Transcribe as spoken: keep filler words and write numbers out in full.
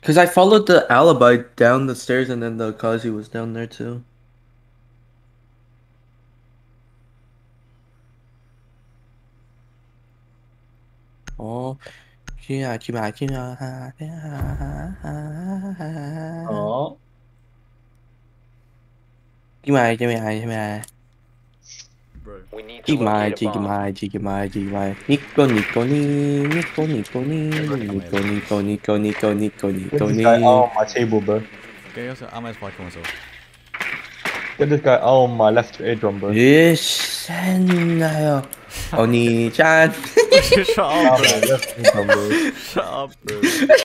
Because I followed the alibi down the stairs and then the Kazi was down there too. Oh, yeah, Kima, Kima. Oh. Kima, Kima, Kima. Bro. We need to Kima, locate a bomb. Kima, Kima, Kima. Nico, Nico, ni, Nico, Nico, ni, Nico, Nico, Nico, Nico, Nico, Get Nico, this guy out ni. on my table, bro. Okay, also, I'm as fucking myself. Get this guy out on my left eardrum, bro. 예시나요. 언니 짠. Shut up, Out on my bro. left eardrum, bro. Shut up, bro.